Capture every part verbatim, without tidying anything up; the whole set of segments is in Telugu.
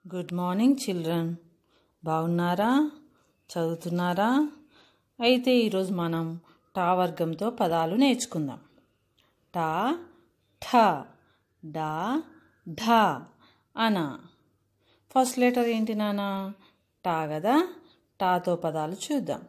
Good morning children. బాగున్నారా? చదువుతున్నారా? అయితే ఈరోజు మనం టా వర్గంతో పదాలు నేర్చుకుందాం. టా, ఠ, డా, ఢ, అన. ఫస్ట్ లెటర్ ఏంటి నాన్న? టా కదా. టాతో పదాలు చూద్దాం.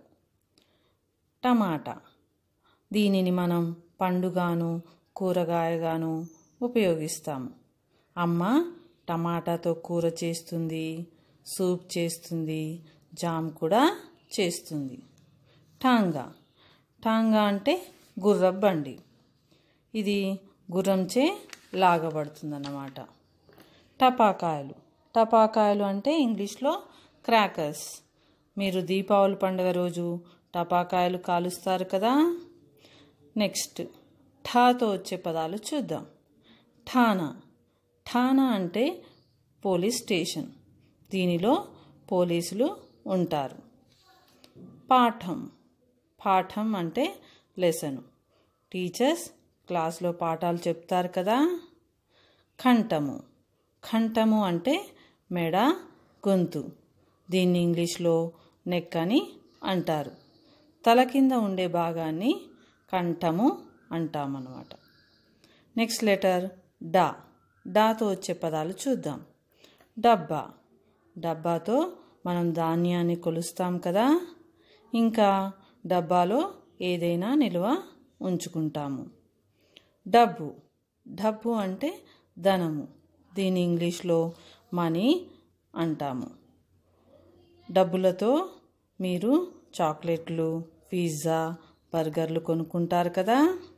టమాటా. దీనిని మనం పండుగాను కూరగాయగాను ఉపయోగిస్తాము. అమ్మ టమాటాతో కూర చేస్తుంది, సూప్ చేస్తుంది, జామ్ కూడా చేస్తుంది. టాంగా. టాంగా అంటే గుర్రపు బండి. ఇది గుర్రంచే లాగబడుతుందన్నమాట. టపాకాయలు. టపాకాయలు అంటే ఇంగ్లీష్లో క్రాకర్స్. మీరు దీపావళి పండుగ రోజు టపాకాయలు కాలుస్తారు కదా. నెక్స్ట్ ఠాతో వచ్చే పదాలు చూద్దాం. ఠానా. ఠానా అంటే పోలీస్ స్టేషన్. దీనిలో పోలీసులు ఉంటారు. పాఠం. పాఠం అంటే లెసను. టీచర్స్ క్లాస్లో పాఠాలు చెప్తారు కదా. కంఠము. కంఠము అంటే మెడ, గొంతు. దీన్ని ఇంగ్లీష్లో నెక్ అని అంటారు. తల కింద ఉండే భాగాన్ని కంఠము అంటామన్నమాట. నెక్స్ట్ లెటర్ డా. డాతో వచ్చే పదాలు చూద్దాం. డబ్బా. డబ్బాతో మనం ధాన్యాన్ని కొలుస్తాం కదా. ఇంకా డబ్బాలో ఏదైనా నిల్వ ఉంచుకుంటాము. డబ్బు. డబ్బు అంటే ధనము. దీని ఇంగ్లీష్లో మనీ అంటాము. డబ్బులతో మీరు చాక్లెట్లు, పిజ్జా, బర్గర్లు కొనుక్కుంటారు కదా.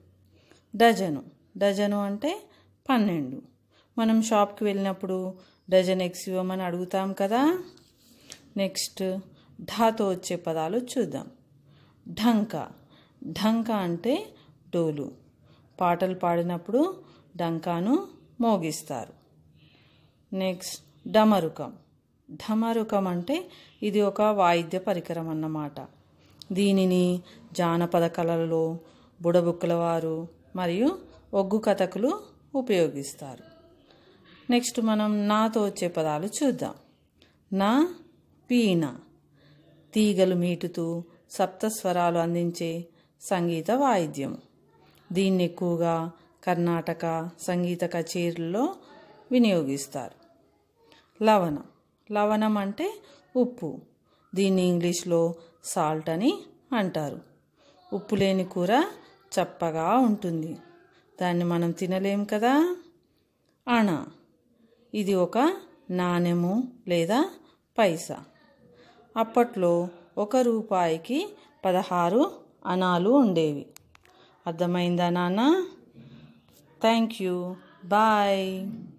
డజను. డజను అంటే పన్నెండు. మనం షాప్కి వెళ్ళినప్పుడు డజన్ ఎగ్స్ ఇవ్వమని అడుగుతాం కదా. నెక్స్ట్ ఢాతో వచ్చే పదాలు చూద్దాం. ఢంకా. ఢంకా అంటే డోలు. పాటలు పాడినప్పుడు ఢంకాను మోగిస్తారు. నెక్స్ట్ డమరుకం. డమరుకం అంటే ఇది ఒక వాయిద్య పరికరం అన్నమాట. దీనిని జానపద కళలలో బుడబుక్కల వారు మరియు ఒగ్గు కథకులు ఉపయోగిస్తారు. నెక్స్ట్ మనం నాతో వచ్చే పదాలు చూద్దాం. నా, వీణ. తీగలు మీటుతూ సప్తస్వరాలు అందించే సంగీత వాయిద్యం. దీన్ని ఎక్కువగా కర్ణాటక సంగీత కచేరీల్లో వినియోగిస్తారు. లవణం. లవణం అంటే ఉప్పు. దీన్ని ఇంగ్లీష్లో సాల్ట్ అని అంటారు. ఉప్పు లేని కూర చప్పగా ఉంటుంది. దాన్ని మనం తినలేం కదా. అణ. ఇది ఒక నాణెము లేదా పైసా. అప్పట్లో ఒక రూపాయికి పదహారు అణాలు ఉండేవి. అర్థమైందా నాన్న? Thank you. బాయ్.